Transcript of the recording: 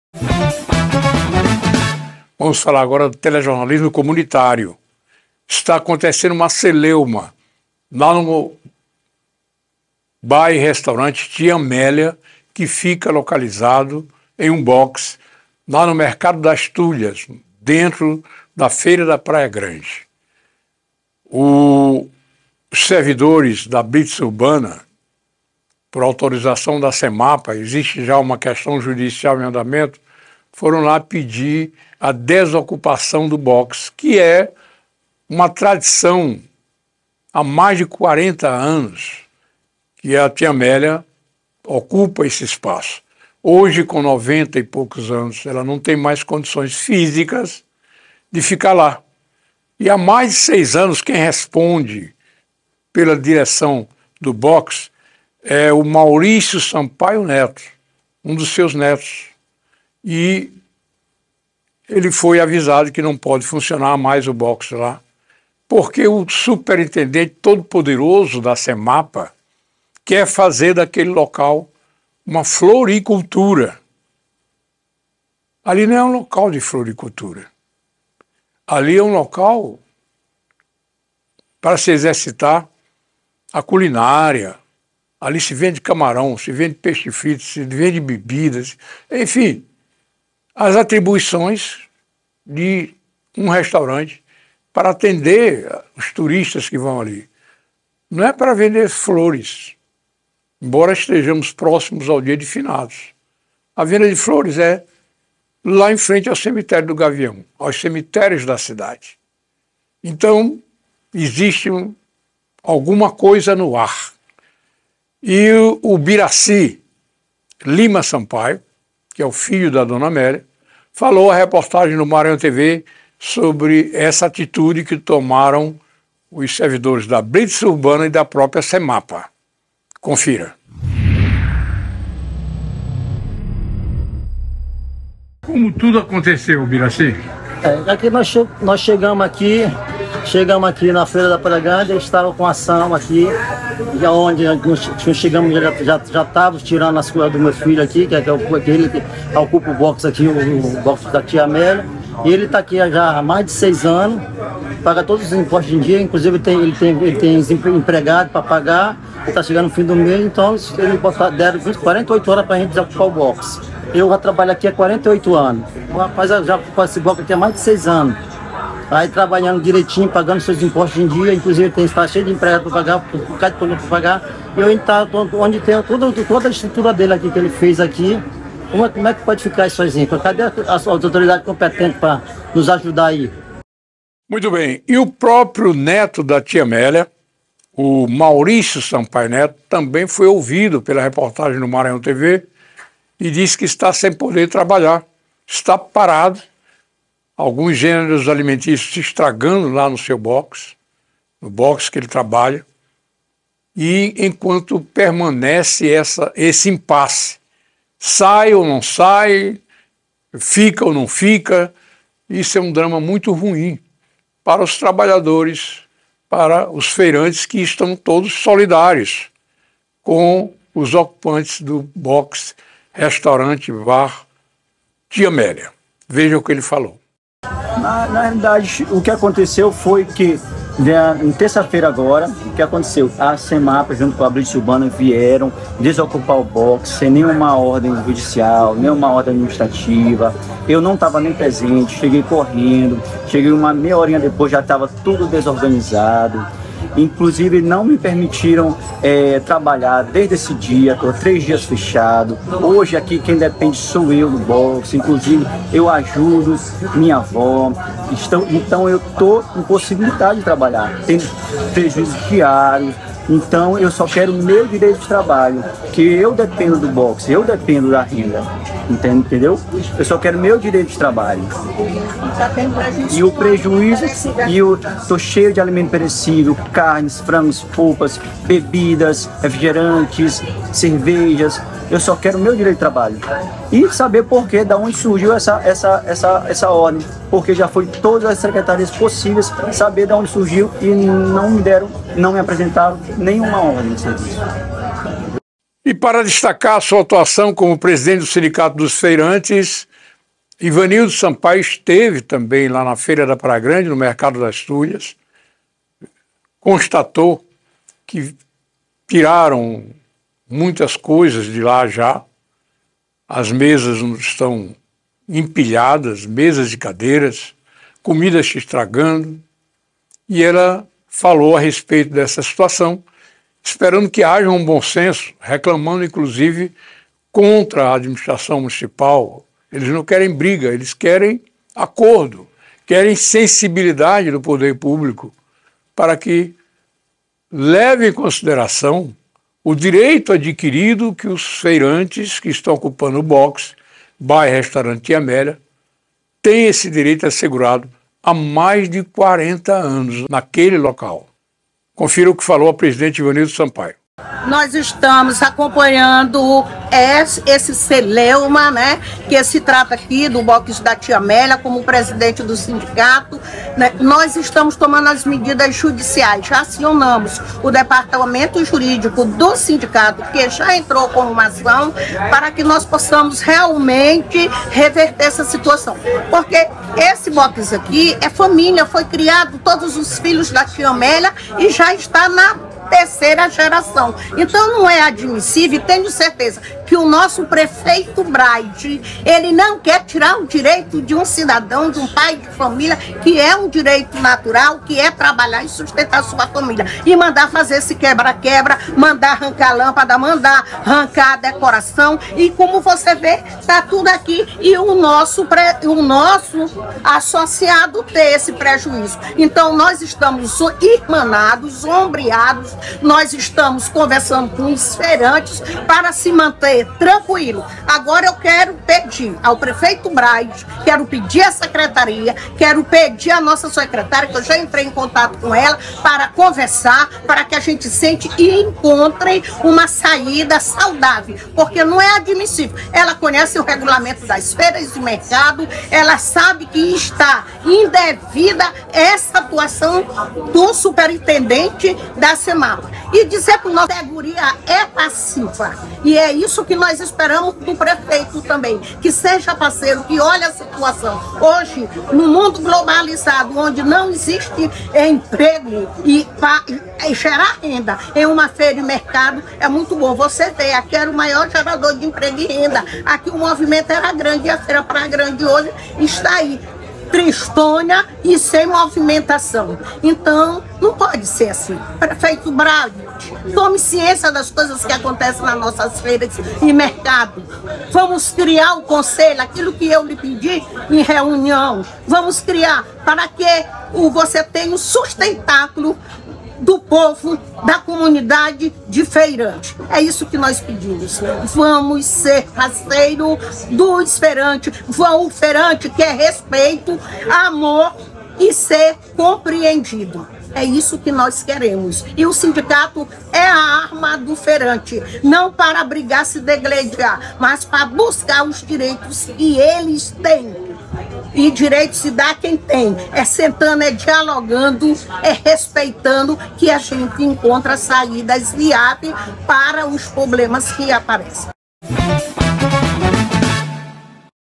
Vamos falar agora do telejornalismo comunitário. Está acontecendo uma celeuma lá no bar e restaurante Tia Amélia, que fica localizado em um box lá no Mercado das Tulhas, dentro da Feira da Praia Grande. Os servidores da Blitz Urbana, por autorização da Semapa, existe já uma questão judicial em andamento, foram lá pedir a desocupação do box, que é uma tradição há mais de 40 anos que a Tia Amélia ocupa esse espaço. Hoje, com 90 e poucos anos, ela não tem mais condições físicas de ficar lá. E há mais de 6 anos, quem responde pela direção do box é o Maurício Sampaio Neto, um dos seus netos. E ele foi avisado que não pode funcionar mais o box lá, porque o superintendente todo-poderoso da Semapa quer fazer daquele local uma floricultura. Ali não é um local de floricultura. Ali é um local para se exercitar a culinária. Ali se vende camarão, se vende peixe frito, se vende bebidas, enfim, as atribuições de um restaurante para atender os turistas que vão ali. Não é para vender flores, embora estejamos próximos ao Dia de Finados. A venda de flores é lá em frente ao cemitério do Gavião, aos cemitérios da cidade. Então, existe alguma coisa no ar. E o Biraci Lima Sampaio, que é o filho da Dona Amélia, falou a reportagem no Maranhão TV sobre essa atitude que tomaram os servidores da Blitz Urbana e da própria Semapa. Confira. Como tudo aconteceu, Biraci? Aqui nós chegamos aqui na Feira da Praia Grande, eu estava com ação aqui, já onde nós chegamos, já estávamos tirando as coisas do meu filho aqui, que é aquele que ocupa o box aqui, o box da Tia Amélia. E ele está aqui já há mais de 6 anos, paga todos os impostos em dia, inclusive ele tem empregado para pagar, ele está chegando no fim do mês, então ele deram 48 horas para a gente desocupar o box. Eu já trabalho aqui há 48 anos, rapaz, já faço esse box aqui há mais de 6 anos. Aí trabalhando direitinho, pagando seus impostos em dia, inclusive está cheio de empregado para pagar, por causa de problema para pagar. E eu está onde tem toda a estrutura dele aqui que ele fez aqui. Como é que pode ficar isso assim? Cadê as autoridades competentes para nos ajudar aí? Muito bem. E o próprio neto da Tia Amélia, o Maurício Sampaio Neto, também foi ouvido pela reportagem no Maranhão TV e disse que está sem poder trabalhar. Está parado, alguns gêneros alimentícios se estragando lá no seu box, no box que ele trabalha, e enquanto permanece esse impasse, sai ou não sai, fica ou não fica, isso é um drama muito ruim para os trabalhadores, para os feirantes que estão todos solidários com os ocupantes do box, restaurante, bar Tia Amélia. Veja o que ele falou. Na realidade, o que aconteceu foi que, em terça-feira agora, o que aconteceu? A Semapa, junto com a Blitz Urbana, vieram desocupar o box sem nenhuma ordem judicial, nenhuma ordem administrativa. Eu não estava nem presente, cheguei correndo, cheguei uma meia horinha depois, já estava tudo desorganizado. Inclusive não me permitiram trabalhar desde esse dia, estou 3 dias fechado. Hoje aqui quem depende sou eu do box, inclusive eu ajudo minha avó. Então eu estou com possibilidade de trabalhar, tem prejuízos diários. Então eu só quero o meu direito de trabalho, que eu dependo do box, eu dependo da renda, entendeu? Eu só quero meu direito de trabalho. E o prejuízo, e eu tô cheio de alimento perecível, carnes, frangos, polpas, bebidas, refrigerantes, cervejas. Eu só quero o meu direito de trabalho. E saber por que, da onde surgiu essa ordem. Porque já foi todas as secretarias possíveis saber de onde surgiu e não me apresentaram nenhuma ordem de serviço. E para destacar a sua atuação como presidente do Sindicato dos Feirantes, Ivanildo Sampaio esteve também lá na Feira da Praia Grande, no Mercado das Tulhas, constatou que tiraram muitas coisas de lá já, as mesas não estão empilhadas, mesas e cadeiras, comida se estragando, e ela falou a respeito dessa situação, esperando que haja um bom senso, reclamando inclusive contra a administração municipal. Eles não querem briga, eles querem acordo, querem sensibilidade do poder público para que leve em consideração o direito adquirido que os feirantes que estão ocupando o box, bar e restaurante Tia Amélia, têm esse direito assegurado há mais de 40 anos naquele local. Confira o que falou a presidente Ivanildo Sampaio. Nós estamos acompanhando esse celeuma, né, que se trata aqui do box da Tia Amélia, como presidente do sindicato, né. Nós estamos tomando as medidas judiciais, já acionamos o departamento jurídico do sindicato, que já entrou com uma ação, para que nós possamos realmente reverter essa situação. Porque esse box aqui é família, foi criado todos os filhos da Tia Amélia e já está na terceira geração. Então não é admissível, e tenho certeza que o nosso prefeito Braide, ele não quer tirar o direito de um cidadão, de um pai de família, que é um direito natural, que é trabalhar e sustentar sua família, e mandar fazer esse quebra-quebra, mandar arrancar a lâmpada, mandar arrancar a decoração, e como você vê, tá tudo aqui, e o nosso associado ter esse prejuízo. Então nós estamos irmanados, ombreados, nós estamos conversando com os feirantes para se manter tranquilo. Agora eu quero pedir ao prefeito Braide, quero pedir à secretaria, quero pedir à nossa secretária, que eu já entrei em contato com ela, para conversar, para que a gente sente e encontre uma saída saudável, porque não é admissível. Ela conhece o regulamento das feiras e mercado, ela sabe que está indevida essa atuação do superintendente da SEMAPA. E dizer que nossa segurança é passiva. E é isso que nós esperamos do prefeito também, que seja parceiro, que olhe a situação. Hoje, no mundo globalizado, onde não existe emprego e gerar renda em uma feira e mercado, é muito bom. Você vê, aqui era o maior gerador de emprego e renda. Aqui o movimento era grande e a Feira Praia Grande hoje está aí, tristonha e sem movimentação. Então, não pode ser assim. Prefeito Braide, tome ciência das coisas que acontecem nas nossas feiras e mercado. Vamos criar o conselho, aquilo que eu lhe pedi em reunião. Vamos criar para que você tenha o sustentáculo do povo, da comunidade de feirante. É isso que nós pedimos. Vamos ser parceiro dos feirantes. O feirante quer respeito, amor e ser compreendido. É isso que nós queremos. E o sindicato é a arma do feirante. Não para brigar, se degladiar, mas para buscar os direitos que eles têm. E direito se dá quem tem. É sentando, é dialogando, é respeitando que a gente encontra saídas viáveis para os problemas que aparecem.